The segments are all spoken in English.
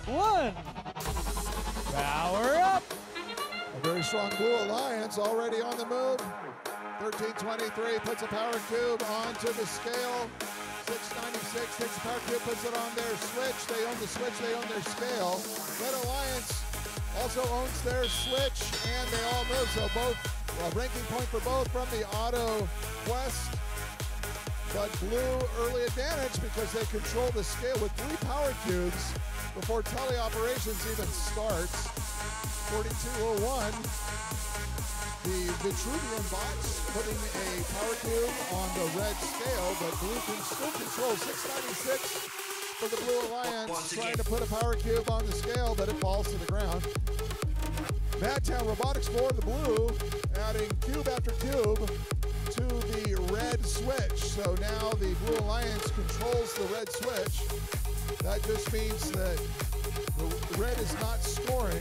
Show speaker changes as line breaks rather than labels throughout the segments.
1. Power up.
A very strong Blue Alliance already on the move. 1323 puts a power cube onto the scale. 696 takes the power cube, puts it on their switch. They own the switch, they own their scale. Red Alliance also owns their switch, and they all move. So both ranking point for both from the Auto Quest. But Blue early advantage because they control the scale with 3 power cubes before teleoperations even starts. 4201. The Vitruvian bots putting a power cube on the red scale, but Blue can still control. 696 for the Blue Alliance, trying to put a power cube on the scale, but it falls to the ground. Madtown Robotics for the Blue, adding cube after cube to the red switch. So now the Blue Alliance controls the red switch. That just means that the red is not scoring.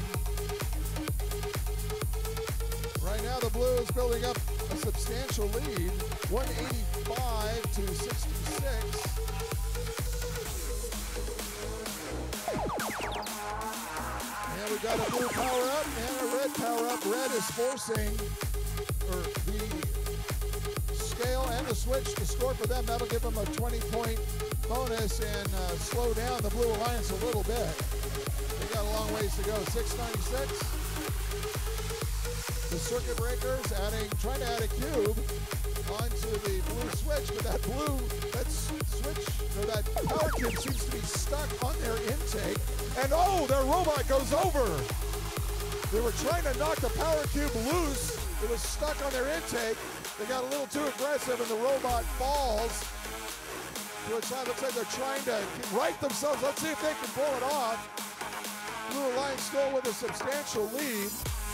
Right now the Blue is building up a substantial lead, 185 to 66. And we got a blue power up and a red power up. Red is forcing the scale and the switch to score for them. That'll give them a 20-point bonus and slow down the Blue Alliance a little bit. They got a long ways to go. 696. The circuit breakers trying to add a cube onto the blue switch, but that power cube seems to be stuck on their intake. And oh, their robot goes over. They were trying to knock the power cube loose. It was stuck on their intake. They got a little too aggressive and the robot falls. To a side, looks like they're trying to right themselves. Let's see if they can pull it off. Blue Alliance still with a substantial lead.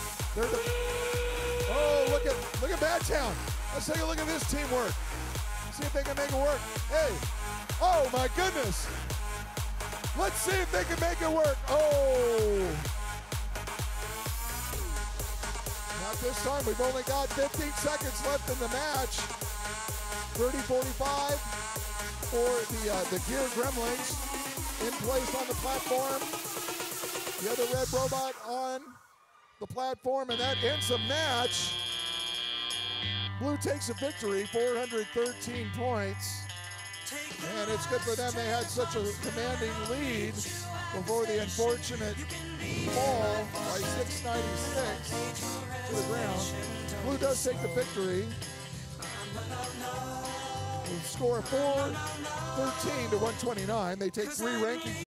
Oh, look at Madtown. Let's take a look at this teamwork. See if they can make it work. Hey, oh my goodness. Let's see if they can make it work. Oh. Not this time. We've only got 15 seconds left in the match. 30-45 for the Gear Gremlins in place on the platform. The other red robot on the platform, and that ends the match. Blue takes a victory, 413 points. And it's good for them. They had such a commanding lead before the unfortunate fall by 696 to the ground. Blue does take the victory. They score 413 to 129. They take 3 rankings.